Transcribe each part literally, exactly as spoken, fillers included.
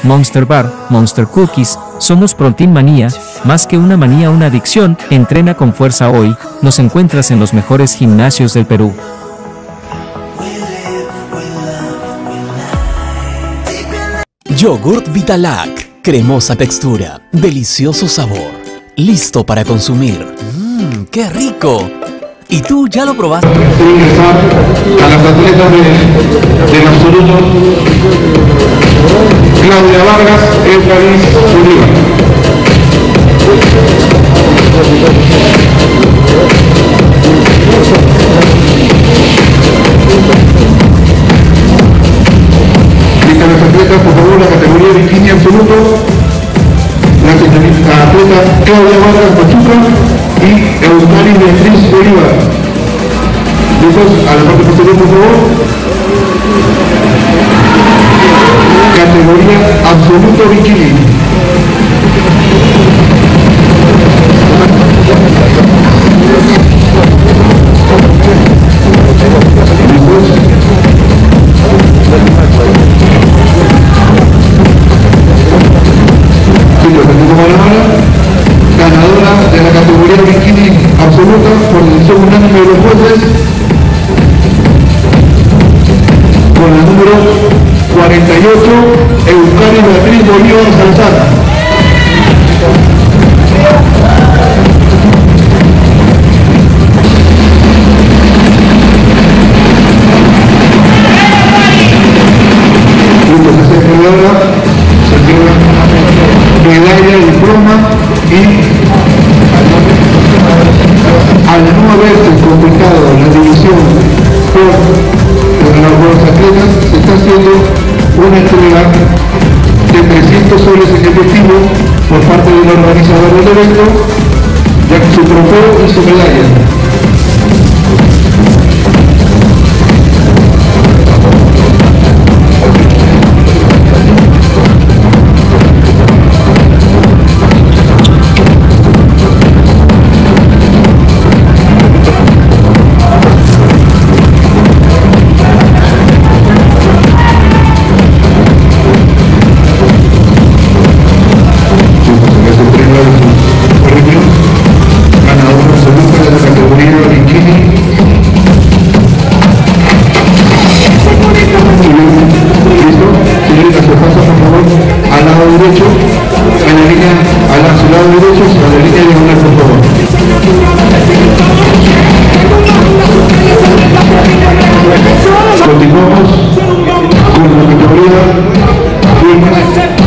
Monster Bar, Monster Cookies, somos Protein Manía, más que una manía una adicción, entrena con fuerza hoy, nos encuentras en los mejores gimnasios del Perú. Yogurt Vitalac, cremosa textura, delicioso sabor, listo para consumir. Mmm, ¡qué rico! ¿Y tú ya lo probaste? Ingresar a las atletas de, del absoluto. Claudia Vargas, Eufraís Bolívar. Listas las atletas, por favor, la categoría bikini absoluto. La atleta Claudia Vargas Pachuca y Euscari Beatriz Bolívar. Listos a la parte posterior, por favor. Categoría absoluto bikini. Ganadora de la categoría bikini absoluta por decisión unánime de los jueces con el número cuarenta y ocho, Euscari Beatriz Bolívar Salazar. Medalla, diploma y al no haberse completado la división por, por los atletas, se está haciendo una entrega de trescientos soles en efectivo por parte del organizador del evento, ya que su trofeo y su medalla. Continuamos con la categoría de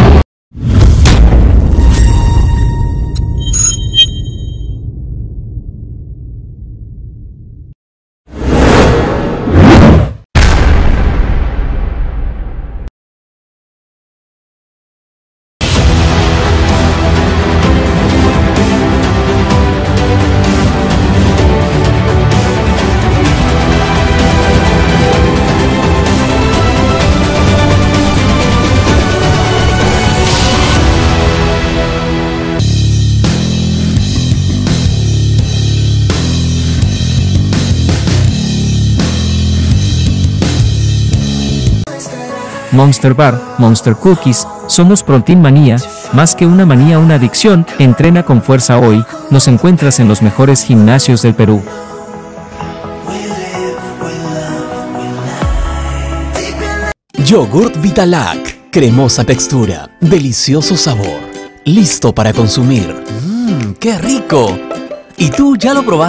Monster Bar, Monster Cookies, somos Protein Manía, más que una manía una adicción, entrena con fuerza hoy, nos encuentras en los mejores gimnasios del Perú. Yogurt Vitalac, cremosa textura, delicioso sabor, listo para consumir. Mmm, ¡qué rico! ¿Y tú ya lo probaste?